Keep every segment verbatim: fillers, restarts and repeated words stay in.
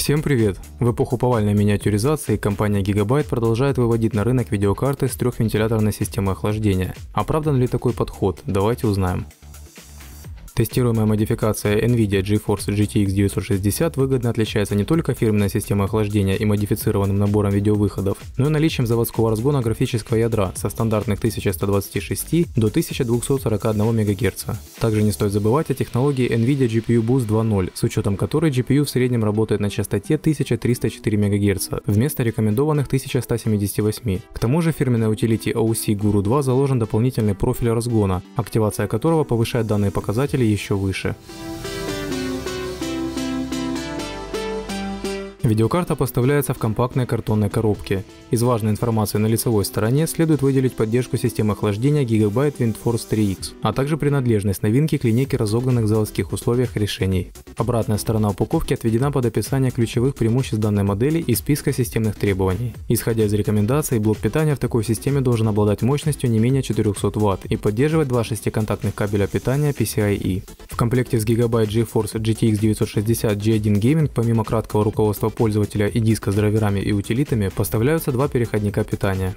Всем привет! В эпоху повальной миниатюризации компания Gigabyte продолжает выводить на рынок видеокарты с трехвентиляторной системой охлаждения. Оправдан ли такой подход? Давайте узнаем. Тестируемая модификация NVIDIA GeForce джи ти экс девятьсот шестьдесят выгодно отличается не только фирменной системой охлаждения и модифицированным набором видеовыходов, но и наличием заводского разгона графического ядра со стандартных тысяча сто двадцать шесть до тысячи двухсот сорока одного мегагерца. Также не стоит забывать о технологии NVIDIA джи пи ю Boost два ноль, с учетом которой джи пи ю в среднем работает на частоте тысяча триста четыре мегагерца вместо рекомендованных тысяча сто семьдесят восемь. К тому же в фирменной утилите о си Guru два заложен дополнительный профиль разгона, активация которого повышает данные показатели еще выше. Видеокарта поставляется в компактной картонной коробке. Из важной информации на лицевой стороне следует выделить поддержку системы охлаждения Gigabyte WindForce три икс, а также принадлежность новинки к линейке разогнанных в заводских условиях решений. Обратная сторона упаковки отведена под описание ключевых преимуществ данной модели и списка системных требований. Исходя из рекомендаций, блок питания в такой системе должен обладать мощностью не менее четырёхсот ватт и поддерживать два шестиконтактных кабеля питания пи си ай и. В комплекте с Gigabyte GeForce джи ти экс девятьсот шестьдесят джи один Gaming помимо краткого руководства пользователя и диска с драйверами и утилитами поставляются два переходника питания.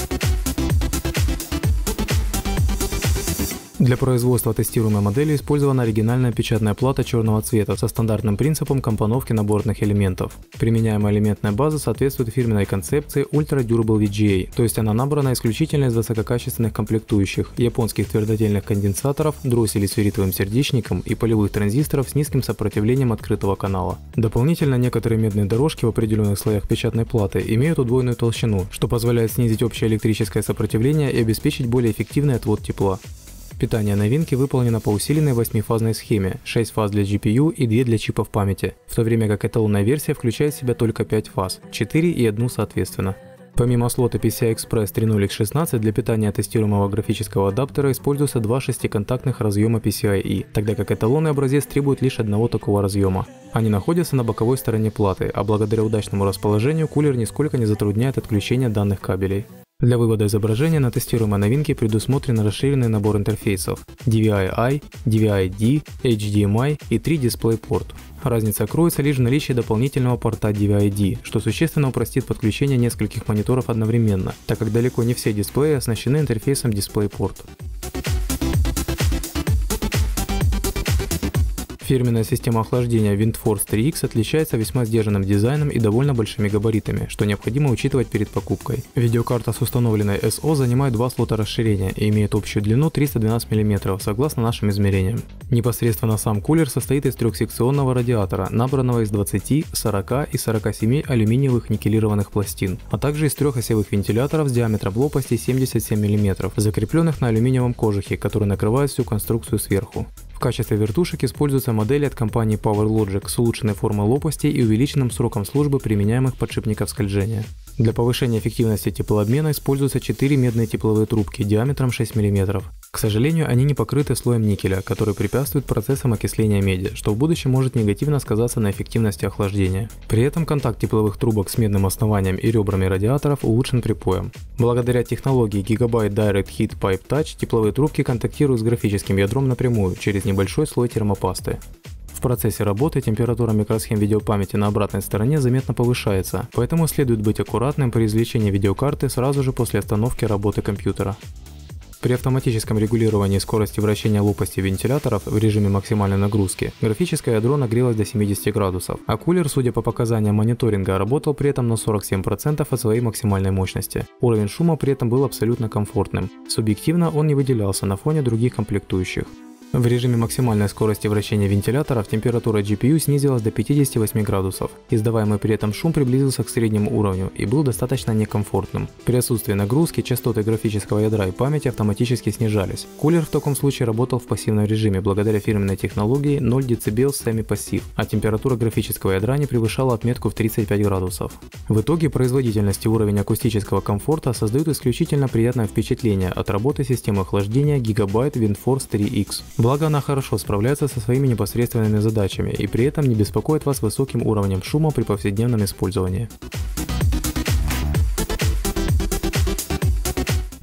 Для производства тестируемой модели использована оригинальная печатная плата черного цвета со стандартным принципом компоновки наборных элементов. Применяемая элементная база соответствует фирменной концепции Ultra Durable ви джи эй, то есть она набрана исключительно из высококачественных комплектующих, японских твердотельных конденсаторов, дросселей с ферритовым сердечником и полевых транзисторов с низким сопротивлением открытого канала. Дополнительно некоторые медные дорожки в определенных слоях печатной платы имеют удвоенную толщину, что позволяет снизить общее электрическое сопротивление и обеспечить более эффективный отвод тепла. Питание новинки выполнено по усиленной восьмифазной схеме, шесть фаз для джи пи ю и две для чипов памяти, в то время как эталонная версия включает в себя только пять фаз, четыре и одну соответственно. Помимо слота пи си ай Express три ноль икс шестнадцать для питания тестируемого графического адаптера используются два шестиконтактных разъема пи си ай и, тогда как эталонный образец требует лишь одного такого разъема. Они находятся на боковой стороне платы, а благодаря удачному расположению кулер нисколько не затрудняет отключение данных кабелей. Для вывода изображения на тестируемой новинке предусмотрен расширенный набор интерфейсов ди ви ай-I, ди ви ай-D, эйч ди эм ай и три DisplayPort. Разница кроется лишь в наличии дополнительного порта ди ви ай-D, что существенно упростит подключение нескольких мониторов одновременно, так как далеко не все дисплеи оснащены интерфейсом DisplayPort. Фирменная система охлаждения WindForce три икс отличается весьма сдержанным дизайном и довольно большими габаритами, что необходимо учитывать перед покупкой. Видеокарта с установленной эс о занимает два слота расширения и имеет общую длину триста двенадцать миллиметров согласно нашим измерениям. Непосредственно сам кулер состоит из трехсекционного радиатора, набранного из двадцати, сорока и сорока семи алюминиевых никелированных пластин, а также из трех осевых вентиляторов с диаметром лопасти семьдесят семь миллиметров, закрепленных на алюминиевом кожухе, который накрывает всю конструкцию сверху. В качестве вертушек используются модели от компании PowerLogic с улучшенной формой лопастей и увеличенным сроком службы применяемых подшипников скольжения. Для повышения эффективности теплообмена используются четыре медные тепловые трубки диаметром шесть миллиметров. К сожалению, они не покрыты слоем никеля, который препятствует процессам окисления меди, что в будущем может негативно сказаться на эффективности охлаждения. При этом контакт тепловых трубок с медным основанием и ребрами радиаторов улучшен припоем. Благодаря технологии Gigabyte Direct Heat Pipe Touch тепловые трубки контактируют с графическим ядром напрямую через небольшой слой термопасты. В процессе работы температура микросхем видеопамяти на обратной стороне заметно повышается, поэтому следует быть аккуратным при извлечении видеокарты сразу же после остановки работы компьютера. При автоматическом регулировании скорости вращения лопасти вентиляторов в режиме максимальной нагрузки графическое ядро нагрелось до семидесяти градусов, а кулер, судя по показаниям мониторинга, работал при этом на сорок семь процентов от своей максимальной мощности. Уровень шума при этом был абсолютно комфортным. Субъективно он не выделялся на фоне других комплектующих. В режиме максимальной скорости вращения вентиляторов температура джи пи ю снизилась до пятидесяти восьми градусов. Издаваемый при этом шум приблизился к среднему уровню и был достаточно некомфортным. При отсутствии нагрузки частоты графического ядра и памяти автоматически снижались. Кулер в таком случае работал в пассивном режиме благодаря фирменной технологии ноль децибел semi-passive, а температура графического ядра не превышала отметку в тридцать пять градусов. В итоге производительность и уровень акустического комфорта создают исключительно приятное впечатление от работы системы охлаждения Gigabyte WindForce три икс. Благо она хорошо справляется со своими непосредственными задачами и при этом не беспокоит вас высоким уровнем шума при повседневном использовании.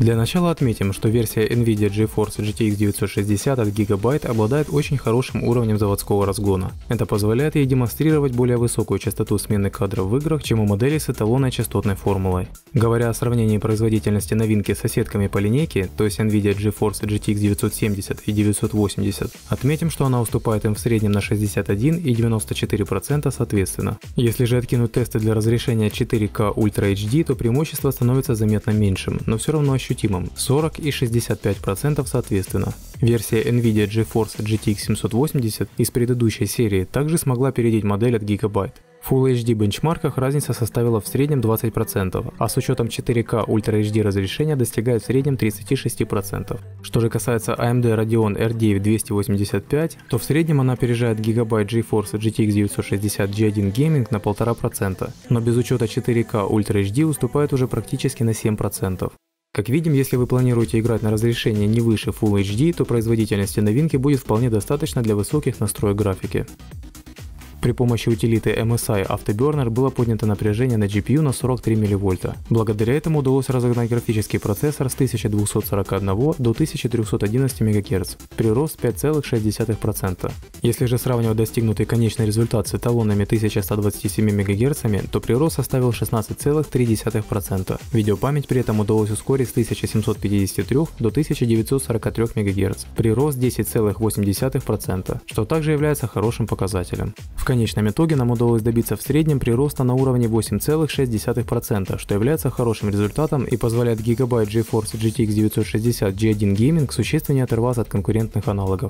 Для начала отметим, что версия NVIDIA GeForce джи ти экс девятьсот шестьдесят от Gigabyte обладает очень хорошим уровнем заводского разгона. Это позволяет ей демонстрировать более высокую частоту смены кадров в играх, чем у моделей с эталонной частотной формулой. Говоря о сравнении производительности новинки с соседками по линейке, то есть NVIDIA GeForce джи ти экс девятьсот семьдесят и девятьсот восемьдесят, отметим, что она уступает им в среднем на шестьдесят один и девяносто четыре процента соответственно. Если же откинуть тесты для разрешения четыре ка Ultra эйч ди, то преимущество становится заметно меньшим, но все равно ощутимым – сорок и шестьдесят пять процентов соответственно. Версия NVIDIA GeForce джи ти экс семьсот восемьдесят из предыдущей серии также смогла опередить модель от Gigabyte. В Full эйч ди бенчмарках разница составила в среднем двадцать процентов, а с учетом четыре ка Ultra эйч ди разрешения достигает в среднем тридцать шесть процентов. Что же касается эй эм ди Radeon эр девять двести восемьдесят пять, то в среднем она опережает Gigabyte GeForce джи ти экс девятьсот шестьдесят джи один Gaming на полтора процента, но без учета четыре ка Ultra эйч ди уступает уже практически на семь процентов. Как видим, если вы планируете играть на разрешение не выше Full эйч ди, то производительности новинки будет вполне достаточно для высоких настроек графики. При помощи утилиты эм эс ай Afterburner было поднято напряжение на джи пи ю на сорок три милливольта. Благодаря этому удалось разогнать графический процессор с тысячи двухсот сорока одного до тысячи трёхсот одиннадцати мегагерц, прирост пять целых шесть десятых процента. Если же сравнивать достигнутый конечный результат с эталонными тысяча сто двадцать семь мегагерцами, то прирост составил шестнадцать целых три десятых процента. Видеопамять при этом удалось ускорить с тысячи семисот пятидесяти трёх до тысячи девятисот сорока трёх мегагерц, прирост десять целых восемь десятых процента, что также является хорошим показателем. В В конечном итоге нам удалось добиться в среднем прироста на уровне восемь целых шесть десятых процента, что является хорошим результатом и позволяет Gigabyte GeForce джи ти экс девятьсот шестьдесят джи один Gaming существенно оторваться от конкурентных аналогов.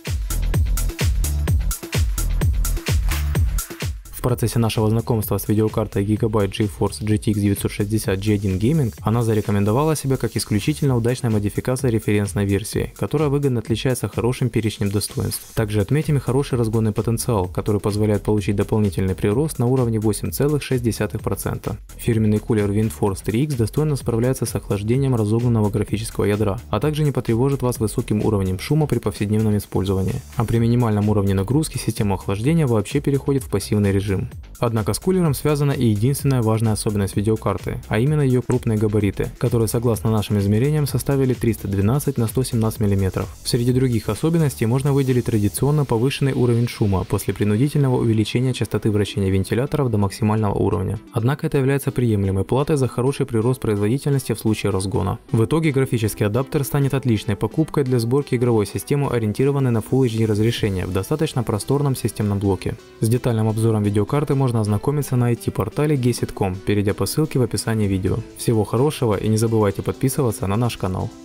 В процессе нашего знакомства с видеокартой Gigabyte GeForce джи ти экс девятьсот шестьдесят джи один Gaming она зарекомендовала себя как исключительно удачная модификация референсной версии, которая выгодно отличается хорошим перечнем достоинств. Также отметим и хороший разгонный потенциал, который позволяет получить дополнительный прирост на уровне восемь целых шесть десятых процента. Фирменный кулер WindForce три икс достойно справляется с охлаждением разогнанного графического ядра, а также не потревожит вас высоким уровнем шума при повседневном использовании. А при минимальном уровне нагрузки система охлаждения вообще переходит в пассивный режим. Однако с кулером связана и единственная важная особенность видеокарты, а именно ее крупные габариты, которые согласно нашим измерениям составили триста двенадцать на сто семнадцать миллиметров. Среди других особенностей можно выделить традиционно повышенный уровень шума после принудительного увеличения частоты вращения вентиляторов до максимального уровня. Однако это является приемлемой платой за хороший прирост производительности в случае разгона. В итоге графический адаптер станет отличной покупкой для сборки игровой системы, ориентированной на Full эйч ди разрешение в достаточно просторном системном блоке. С детальным обзором видеокарты карты можно ознакомиться на ай ти-портале гесит точка ком, перейдя по ссылке в описании видео. Всего хорошего и не забывайте подписываться на наш канал.